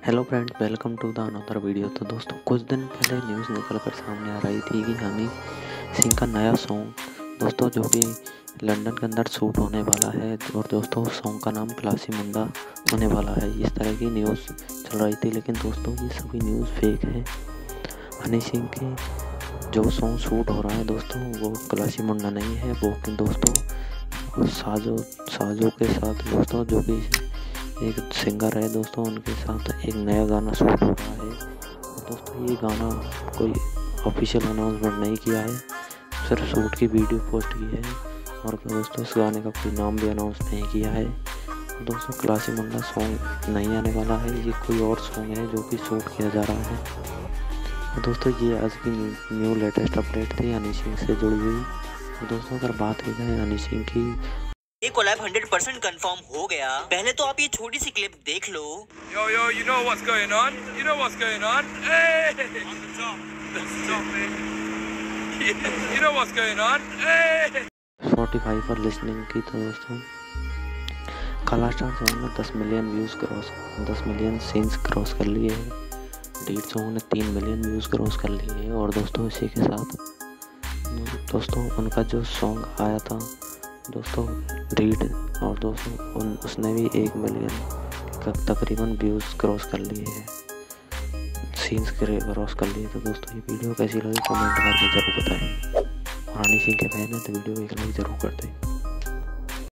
Hello friends, welcome to the another video. तो दोस्तों, कुछ दिन पहले न्यूज़ निकल कर सामने आ रही थी कि हनी सिंह का नया सॉन्ग दोस्तों जो कि लंदन के अंदर शूट होने वाला है और दोस्तों सॉन्ग का नाम क्लासी मुंडा होने वाला है। इस तरह की न्यूज़ चल रही थी, लेकिन दोस्तों ये सभी न्यूज़ फेक है। हनी सिंह के जो सॉन्ग शूट हो रहा है दोस्तों वो क्लासी मुंडा नहीं है, वो कि दोस्तों साजो के साथ दोस्तों जो कि एक सिंगर है दोस्तों, उनके साथ एक नया गाना शूट हो रहा है। और दोस्तों ये गाना कोई ऑफिशियल अनाउंसमेंट नहीं किया है, सिर्फ शूट की वीडियो पोस्ट की है और दोस्तों इस गाने का कोई नाम भी अनाउंस नहीं किया है। दोस्तों क्लासी मुंडा सॉन्ग नहीं आने वाला है, ये कोई और सॉन्ग है जो कि शूट किया जा रहा है। दोस्तों ये आज की न्यू लेटेस्ट अपडेट थी हनी सिंह से जुड़ी हुई। दोस्तों अगर बात की जाए हनी सिंह की, ये कोलैब 100% कंफर्म हो गया। पहले तो आप ये छोटी सी क्लिप देख लो। Yo, you know what's going on? You know what's going on? Hey! On the top. That's the top, man. You know what's going on? Hey! Spotify पर लिसनिंग की तो दोस्तों काला स्टार सॉन्ग ने 10 मिलियन सीन्स क्रॉस कर लिए हैं। Lead song ने 3 मिलियन व्यूज़ क्रॉस कर लिए हैं। और दोस्तों इसी के साथ दोस्तों उनका जो सॉन्ग आया था दोस्तों रीड, और दोस्तों उसने भी 1 मिलियन तकरीबन व्यूज़ क्रॉस कर लिए हैं, सीन्स क्रॉस कर लिए। तो दोस्तों ये वीडियो कैसी लगी कमेंट करके ज़रूर बताएं, और हनी सिंह के फैन हैं तो वीडियो एक लाइक ज़रूर कर दें।